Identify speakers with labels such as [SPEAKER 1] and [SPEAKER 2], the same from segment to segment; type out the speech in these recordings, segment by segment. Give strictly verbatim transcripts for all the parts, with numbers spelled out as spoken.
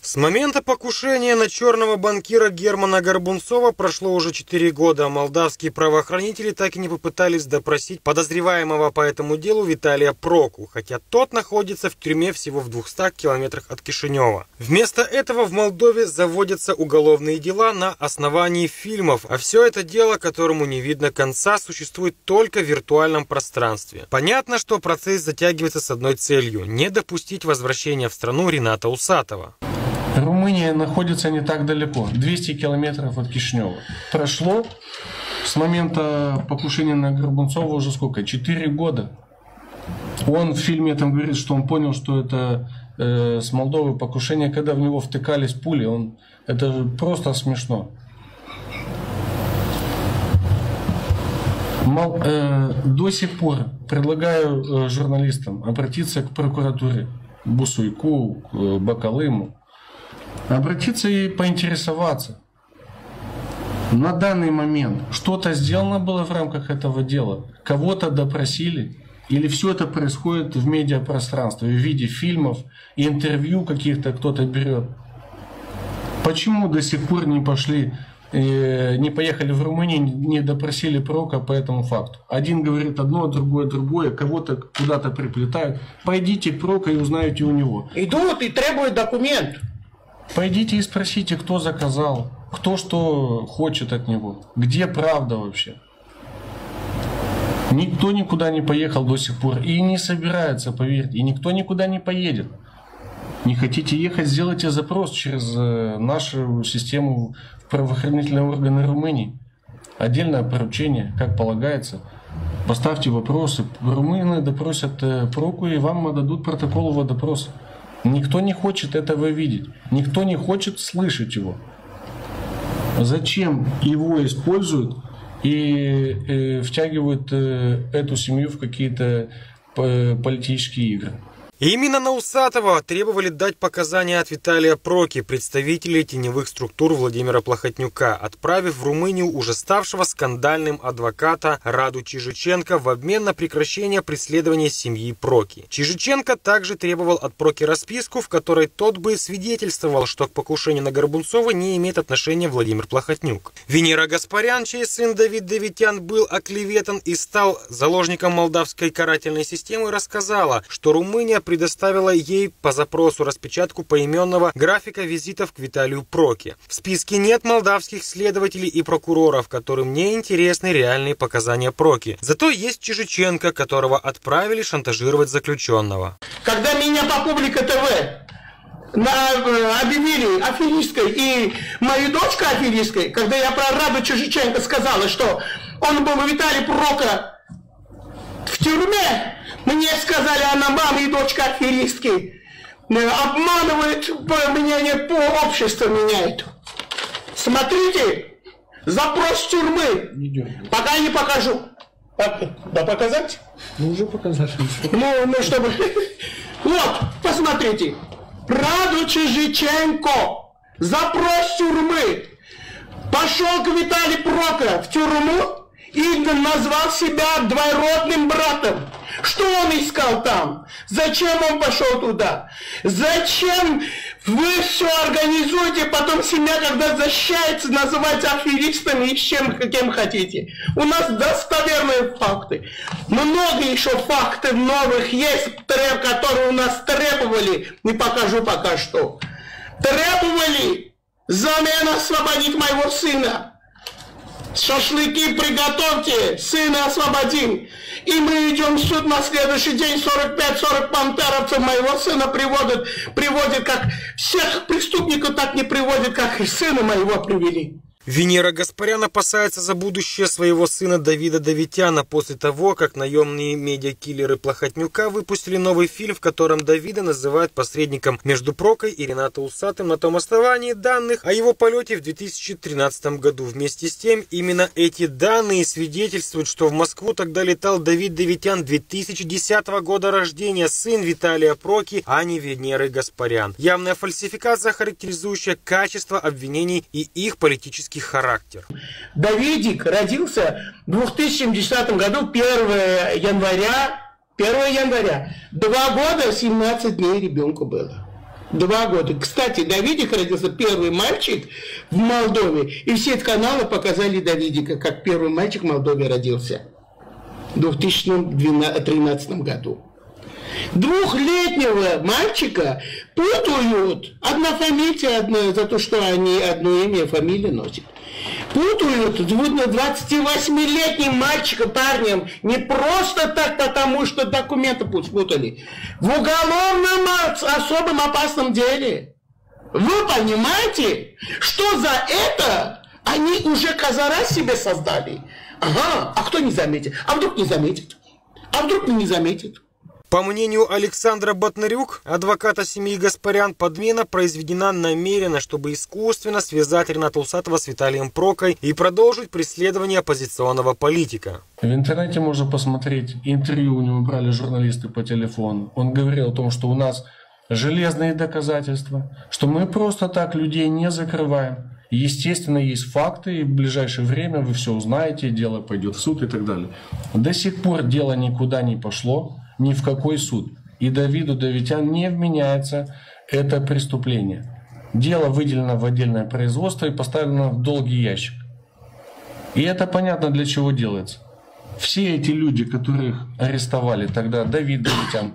[SPEAKER 1] С момента покушения на черного банкира Германа Горбунцова прошло уже четыре года, а молдавские правоохранители так и не попытались допросить подозреваемого по этому делу Виталия Проку, хотя тот находится в тюрьме всего в двухстах километрах от Кишинева. Вместо этого в Молдове заводятся уголовные дела на основании фильмов, а все это дело, которому не видно конца, существует только в виртуальном пространстве. Понятно, что процесс затягивается с одной целью – не допустить возвращения в страну Рената Усатова.
[SPEAKER 2] Румыния находится не так далеко, двести километров от Кишинева. Прошло с момента покушения на Горбунцова уже сколько? четыре года. Он в фильме там говорит, что он понял, что это э, с Молдовы покушение, когда в него втыкались пули. Он, это просто смешно. Мол, э, до сих пор предлагаю э, журналистам обратиться к прокуратуре, Бусуйку, к э, Бакалыму, обратиться и поинтересоваться. На данный момент что-то сделано было в рамках этого дела? Кого-то допросили? Или все это происходит в медиапространстве, в виде фильмов, интервью каких-то кто-то берет? Почему до сих пор не пошли, э, не поехали в Румынию, не допросили Прока по этому факту? Один говорит одно, другое другое, кого-то куда-то приплетают. Пойдите к Проку и узнаете у него.
[SPEAKER 3] Идут и требуют документ.
[SPEAKER 2] Пойдите и спросите, кто заказал, кто что хочет от него, где правда вообще. Никто никуда не поехал до сих пор и не собирается, поверьте, и никто никуда не поедет. Не хотите ехать, сделайте запрос через нашу систему в правоохранительные органы Румынии. Отдельное поручение, как полагается. Поставьте вопросы. Румыны допросят Проку и вам дадут протокол его допроса. Никто не хочет этого видеть. Никто не хочет слышать его. Зачем его используют и э, втягивают э, эту семью в какие-то э, политические игры?
[SPEAKER 1] Именно на Усатова требовали дать показания от Виталия Проки, представителей теневых структур Владимира Плохотнюка, отправив в Румынию уже ставшего скандальным адвоката Раду Чижиченко в обмен на прекращение преследования семьи Проки. Чижиченко также требовал от Проки расписку, в которой тот бы свидетельствовал, что к покушению на Горбунцова не имеет отношения Владимир Плохотнюк. Венера Гаспарян, чей сын Давид Давитян был оклеветан и стал заложником молдавской карательной системы, рассказала, что Румыния предоставила ей по запросу распечатку поименного графика визитов к Виталию Проке. В списке нет молдавских следователей и прокуроров, которым не интересны реальные показания Проки. Зато есть Чижиченко, которого отправили шантажировать заключенного.
[SPEAKER 3] Когда меня по Публика ТВ на, объявили аферисткой и мою дочку аферисткой, когда я про Раду Чижиченко сказала, что он был у Виталия Прока в тюрьме, мне сказали, она мама и дочка аферистки. Обманывает мнение по обществу меняет. Смотрите, запрос тюрьмы. Пока не покажу. Да показать?
[SPEAKER 2] Ну уже показали.
[SPEAKER 3] Ну, ну чтобы... Вот, посмотрите. Раду Чижиченко. Запрос тюрьмы. Пошел к Виталию Прока в тюрьму и назвал себя двоюродным братом. Что он искал там? Зачем он пошел туда? Зачем вы все организуете, потом семья, когда защищается, называется аферистами и с чем, кем хотите? У нас достоверные факты. Много еще фактов новых есть, которые у нас требовали. Не покажу пока что. Требовали замену освободить моего сына. Шашлыки приготовьте, сына освободим. И мы идем в суд на следующий день, сорок пять сорок пантеровцев моего сына приводят, приводят, как всех преступников так не приводят, как и сына моего привели.
[SPEAKER 1] Венера Гаспарян опасается за будущее своего сына Давида Давитяна после того, как наемные медиакиллеры Плохотнюка выпустили новый фильм, в котором Давида называют посредником между Прокой и Ренатом Усатым на том основании данных о его полете в две тысячи тринадцатом году. Вместе с тем, именно эти данные свидетельствуют, что в Москву тогда летал Давид Давитян две тысячи десятого года рождения, сын Виталия Проки, а не Венеры Гаспарян. Явная фальсификация, характеризующая качество обвинений и их политический характер.
[SPEAKER 3] Давидик родился в две тысячи десятом году, первого января, первого января. Два года, семнадцать дней ребенку было. Два года. Кстати, Давидик родился первый мальчик в Молдове. И все каналы показали Давидика, как первый мальчик в Молдове родился. В две тысячи тринадцатом году. Двухлетнего мальчика путают. Одна фамилия, одна, за то, что они одно имя, фамилию носят. Путают двадцативосьмилетним мальчиком, парнем, не просто так, потому что документы путали. В уголовном особом опасном деле. Вы понимаете, что за это они уже козара себе создали? Ага, а кто не заметит? А вдруг не заметит? А вдруг не заметит?
[SPEAKER 1] По мнению Александра Батнарюк, адвоката семьи Гаспарян, подмена произведена намеренно, чтобы искусственно связать Рената Усатова с Виталием Прокой и продолжить преследование оппозиционного политика.
[SPEAKER 2] В интернете можно посмотреть интервью, у него брали журналисты по телефону. Он говорил о том, что у нас железные доказательства, что мы просто так людей не закрываем. Естественно, есть факты, и в ближайшее время вы все узнаете, дело пойдет в суд и так далее. До сих пор дело никуда не пошло. Ни в какой суд. И Давиду Давитян не вменяется это преступление. Дело выделено в отдельное производство и поставлено в долгий ящик. И это понятно, для чего делается. Все эти люди, которых арестовали тогда, Давид Давитян,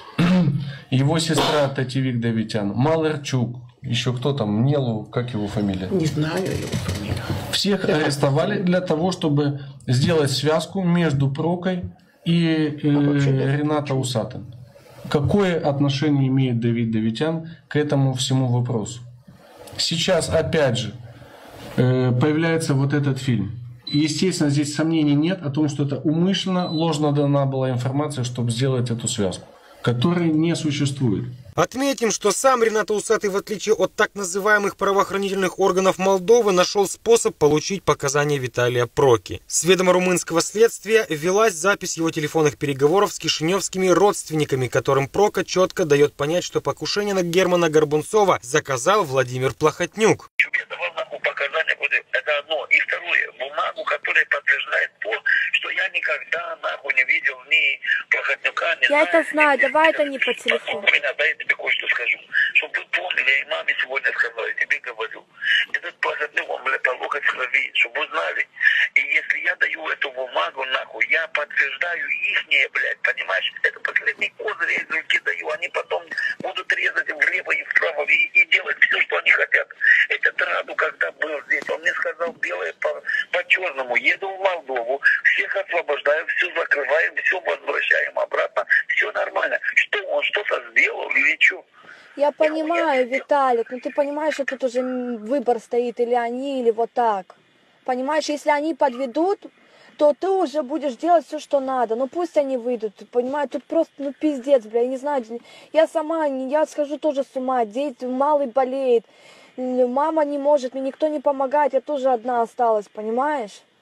[SPEAKER 2] его сестра Татьевик Давитян, Маларчук, еще кто там, Нелу, как его фамилия?
[SPEAKER 3] Не знаю его фамилию.
[SPEAKER 2] Всех арестовали для того, чтобы сделать связку между Прокой и э, Рената Усатым. Какое отношение имеет Давид Давитян к этому всему вопросу? Сейчас, опять же, э, появляется вот этот фильм. И, естественно, здесь сомнений нет о том, что это умышленно, ложно дана была информация, чтобы сделать эту связку, которой не существует.
[SPEAKER 1] Отметим, что сам Ренат Усатый, в отличие от так называемых правоохранительных органов Молдовы, нашел способ получить показания Виталия Проки. С ведома румынского следствия велась запись его телефонных переговоров с кишиневскими родственниками, которым Прока четко дает понять, что покушение на Германа Горбунцова заказал Владимир Плохотнюк.
[SPEAKER 4] Это одно. И второе, бумагу, которая подтверждает то, что я никогда нахуй не видел ни Плохотнюка, ни...
[SPEAKER 5] Я это знаю, давай это не по телефону.
[SPEAKER 4] Меня, да, я тебе кое-что скажу. Чтобы вы помнили, я и маме сегодня сказал, я тебе говорю. Этот Плохотнюк, он, бля, по локоть в крови, чтобы вы знали. И если я даю эту бумагу, нахуй, я подтверждаю ихнее, блядь, понимаешь? Это последний козырь, я из руки даю. Они потом будут резать влево и вправо и, и делать все, что они хотят. Этот Раду, когда был здесь, он мне сказал, белое по, по черному, еду в Молдову, всех освобождаем, все закрываем, все возвращаем обратно, все нормально. Что он что-то сделал или что?
[SPEAKER 5] Я понимаю, Виталик, но ты понимаешь, что тут уже выбор стоит, или они, или вот так. Понимаешь, если они подведут, то ты уже будешь делать все, что надо. Ну пусть они выйдут, понимаешь, тут просто, ну пиздец, бля, я не знаю, я сама, я схожу тоже с ума, дети, малый болеет, мама не может, мне никто не помогает, я тоже одна осталась, понимаешь?